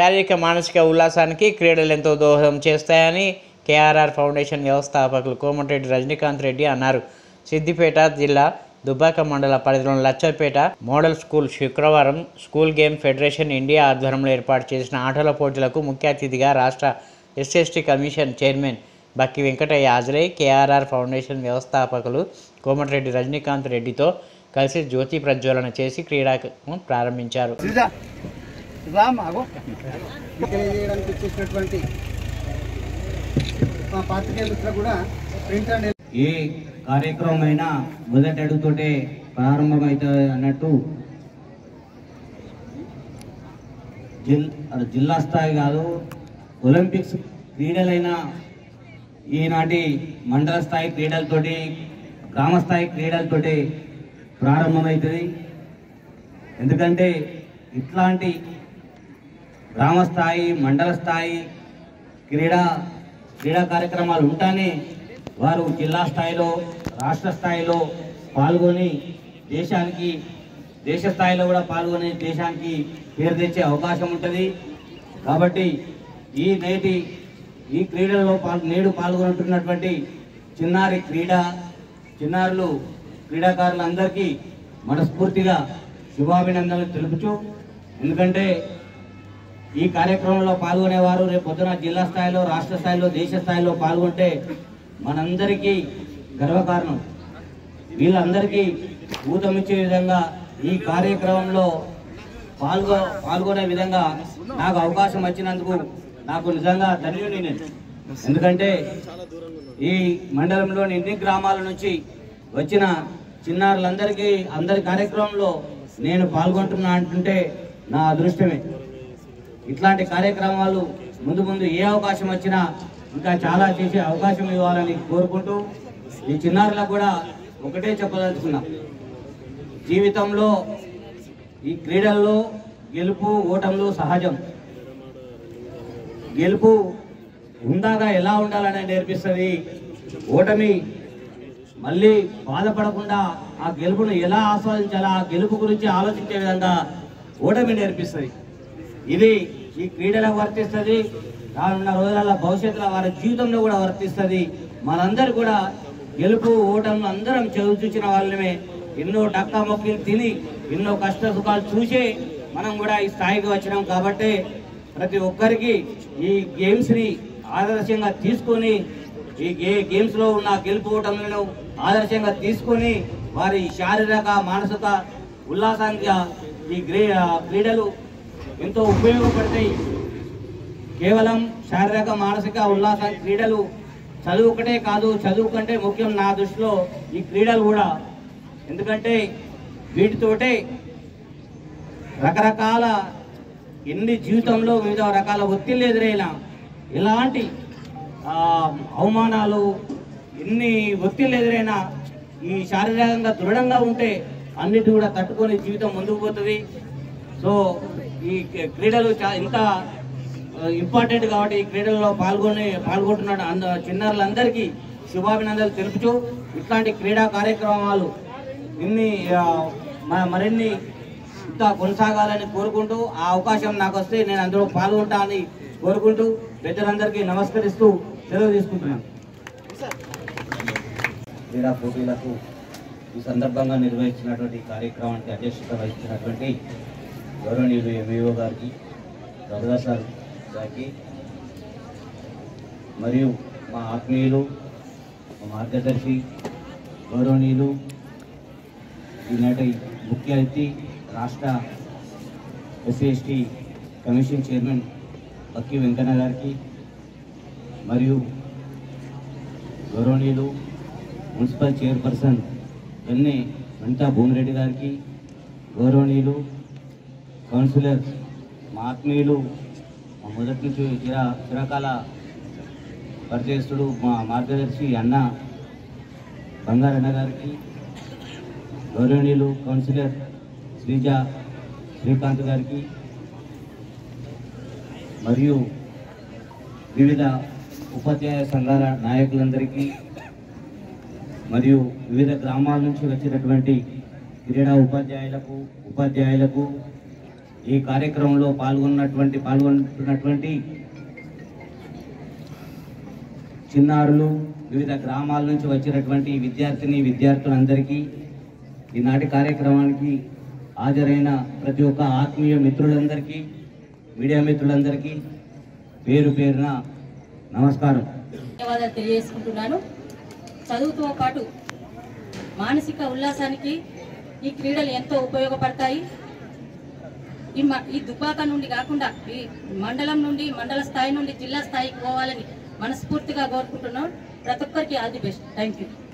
శారీరక మానసిక ఉల్లాసానికి క్రీడలు ఎంతో దోహదం చేస్తాయని కేఆర్ఆర్ ఫౌండేషన్ వ్యవస్థాపకులు కోమటిరెడ్డి రజనీకాంత్ రెడ్డి అన్నారు. సిద్దిపేట జిల్లా దుబ్బాక మండల పరిధిలోని లచ్చపేట మోడల్ స్కూల్ శుక్రవారం స్కూల్ గేమ్ ఫెడరేషన్ ఇండియా ఆధ్వర్యంలో ఏర్పాటు చేసిన ఆటల పోటీలకు ముఖ్య అతిథిగా రాష్ట్ర SST commission chairman Bakki Venkataiah హాజరై కేఆర్ఆర్ ఫౌండేషన్ వ్యవస్థాపకులు కోమటిరెడ్డి రజనీకాంత్ రెడ్డితో కలిసి జ్యోతి ప్రజ్వలన చేసి క్రీడను ప్రారంభించారు. ఏ కార్యక్రమం అయినా మొదటి అడుగుతోటే ప్రారంభమవుతుంది అన్నట్టు జిల్లా స్థాయి కాదు, ఒలింపిక్స్ క్రీడలైనా ఈనాటి మండల స్థాయి క్రీడలతోటి, గ్రామ స్థాయి క్రీడలతోటి ప్రారంభమవుతుంది. ఎందుకంటే ఇట్లాంటి గ్రామ స్థాయి, మండల స్థాయి క్రీడా కార్యక్రమాలు ఉంటేనే వారు జిల్లా స్థాయిలో, రాష్ట్ర స్థాయిలో పాల్గొని దేశ స్థాయిలో కూడా పాల్గొని దేశానికి పేరు తెచ్చే అవకాశం ఉంటుంది. కాబట్టి ఈ క్రీడల్లో నేడు పాల్గొంటున్నటువంటి క్రీడాకారులందరికీ మనస్ఫూర్తిగా శుభాభినందనలు తెలుపుచు, ఎందుకంటే ఈ కార్యక్రమంలో పాల్గొనేవారు రేపు పొద్దున జిల్లా స్థాయిలో, రాష్ట్ర స్థాయిలో, దేశ స్థాయిలో పాల్గొంటే మనందరికీ గర్వకారణం. వీళ్ళందరికీ ఊతమిచ్చే విధంగా ఈ కార్యక్రమంలో పాల్గొనే విధంగా నాకు అవకాశం వచ్చినందుకు నాకు నిజంగా ధన్యుని నేను. ఎందుకంటే ఈ మండలంలోని ఎన్ని గ్రామాల నుంచి వచ్చిన చిన్నారులందరికీ అందరి కార్యక్రమంలో నేను పాల్గొంటున్నా అంటుంటే నా అదృష్టమే. ఇట్లాంటి కార్యక్రమాలు ముందు ఏ అవకాశం వచ్చినా ఇంకా చాలా చేసే అవకాశం ఇవ్వాలని కోరుకుంటూ, ఈ చిన్నారులకు కూడా ఒకటే చెప్పదలుచుకున్నా, జీవితంలో ఈ క్రీడల్లో గెలుపు ఓటములు సహజం. గెలుపు హుందాగా ఎలా ఉండాలని నేర్పిస్తుంది, ఓటమి మళ్ళీ బాధపడకుండా ఆ గెలుపును ఎలా ఆస్వాదించాలా, ఆ గెలుపు గురించి ఆలోచించే విధంగా ఓటమి నేర్పిస్తుంది. ఇది ఈ క్రీడలకు వర్తిస్తుంది, రానున్న రోజుల భవిష్యత్తులో వారి జీవితంలో కూడా వర్తిస్తుంది. మనందరూ కూడా గెలుపు ఓటములు అందరం చూసిన వాళ్ళమే. ఎన్నో డక్కా మొక్కలు తిని, ఎన్నో కష్ట సుఖాలు చూసి మనం కూడా ఈ స్థాయికి వచ్చినాం. కాబట్టి ప్రతి ఒక్కరికి ఈ గేమ్స్ని ఆదర్శంగా తీసుకొని, ఈ గేమ్స్లో ఉన్న గెలుపు ఓటములను ఆదర్శంగా తీసుకొని వారి శారీరక మానసిక ఉల్లాసానికి ఈ క్రీడలు ఎంతో ఉపయోగపడతాయి. కేవలం శారీరక మానసిక ఉల్లాసానికి క్రీడలు చదువు ఒకటే కాదు, చదువు కంటే ముఖ్యం నా దృష్టిలో ఈ క్రీడలు కూడా. ఎందుకంటే వీటితోటే రకరకాల జీవితంలో వివిధ రకాల ఒత్తిళ్ళు ఎదురైనా, ఎలాంటి అవమానాలు, ఎన్ని ఒత్తిళ్ళు ఎదురైనా ఈ శారీరకంగా దృఢంగా ఉంటే అన్నిటి కూడా తట్టుకొని జీవితం ముందుకు పోతుంది. సో ఈ క్రీడలు ఇంత ఇంపార్టెంట్ కాబట్టి ఈ క్రీడల్లో పాల్గొంటున్న చిన్నారులందరికీ శుభాభినందనలు తెలుపుతూ, ఇట్లాంటి క్రీడా కార్యక్రమాలు మరిన్ని ఇంకా కొనసాగాలని కోరుకుంటూ, ఆ అవకాశం నాకు వస్తే నేను అందులో పాల్గొంటానని కోరుకుంటూ పెద్దలందరికీ నమస్కరిస్తూ సెలవు తీసుకుంటున్నాను. క్రీడా పోటీలకు ఈ సందర్భంగా నిర్వహించినటువంటి కార్యక్రమానికి అధ్యక్షత వహించినటువంటి గౌరవనీయులు ఎంఈఓ గారికి, రఘుదాస్ గారికి, మరియు మా ఆత్మీయులు, మా మార్గదర్శి గౌరవనీయులు, ఈనాటి ముఖ్య అతిథి రాష్ట్ర SC ST commission chairman Bakki Venkanna గారికి, మరియు గౌరవనీయులు మున్సిపల్ చైర్పర్సన్ వెంకటా భూమిరెడ్డి గారికి, గౌరవనీయులు కౌన్సిలర్ మా ఆత్మీయులు, మా మొదటి నుంచి చిరకాల పరిచయస్తుడు మా మార్గదర్శి అన్న బంగారన్న గారికి, గౌరవనీయులు కౌన్సిలర్ శ్రీకాంత్ గారికి, మరియు వివిధ ఉపాధ్యాయ సంఘాల నాయకులందరికీ, మరియు వివిధ గ్రామాల నుంచి వచ్చినటువంటి క్రీడా ఉపాధ్యాయులకు ఈ కార్యక్రమంలో పాల్గొంటున్నటువంటి చిన్నారులు, వివిధ గ్రామాల నుంచి వచ్చినటువంటి విద్యార్థులందరికీ, ఈనాటి కార్యక్రమానికి హాజరైన ప్రతి ఒక్క ఆత్మీయ మిత్రులందరికీ, మీడియా మిత్రులందరికీ పేరు పేరున నమస్కారం, ధన్యవాదాలు తెలియజేసుకుంటున్నాను. చదువుతో పాటు మానసిక ఉల్లాసానికి ఈ క్రీడలు ఎంతో ఉపయోగపడతాయి. ఈ దుబ్బాక నుండి కాకుండా ఈ మండలం నుండి, మండల స్థాయి నుండి జిల్లా స్థాయికి పోవాలని మనస్ఫూర్తిగా కోరుకుంటున్నాం. ప్రతి ఒక్కరికి all the best. Thank you.